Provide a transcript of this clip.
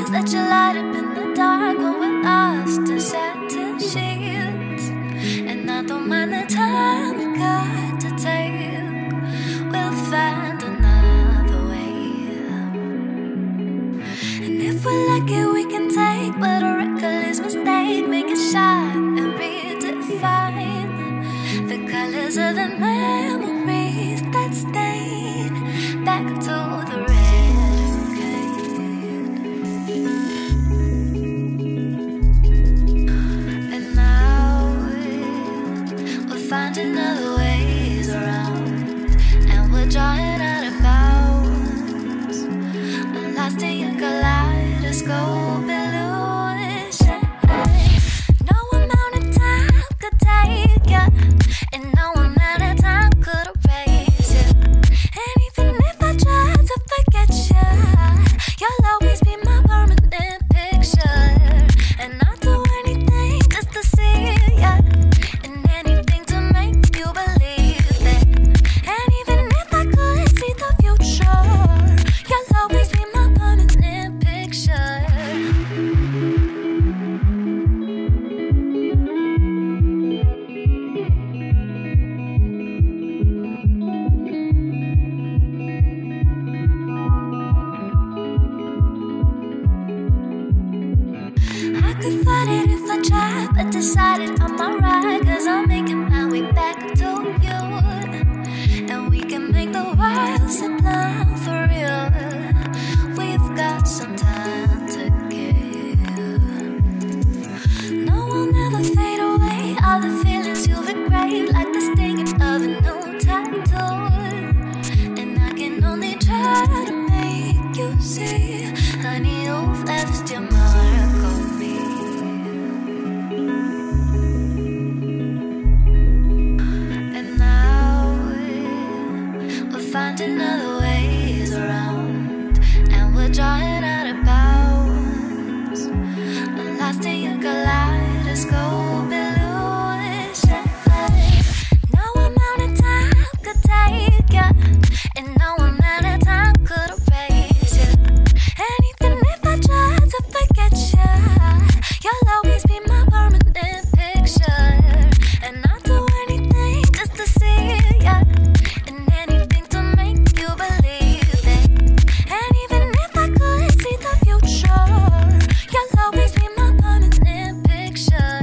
promise that you'll light up in the dark when we're lost in satin sheets. And I don't mind the time we got to take. We'll find another way. And if we're lucky, we can take what a reckless mistake, make it shine and redefine the colors of the memories that stain back to the red and gray. And now we're finding other ways around, and we're drawing out of bounds, lost in your kaleidoscope illusion. No amount of time could take you, and no amount of time could erase you. And even if I tried to forget you, you'll always be my permanent picture. And I'd do anything just to see you, and anything to make you believe it. And even if I could see the future, you'll always be my permanent picture. I could fight it if I tried, but decided I'm alright, 'cause I'm making my way back to you. And we can make the world sublime for real. We've got some time to give. No, we'll never fade away. All the feelings you've engraved, like the stinging of a new tattoo. And I can only try to make you see, honey, you've left your mark on me. And now we're finding other ways around, and we're drawing out of bounds, lost in your kaleidoscope illusion. No amount of time could take you, and no amount of time could erase you. And even if I tried to forget you, you'll always be my permanent picture. And I'd do anything just to see you, and anything to make you believe it. And even if I could see the future, you'll always be my permanent picture.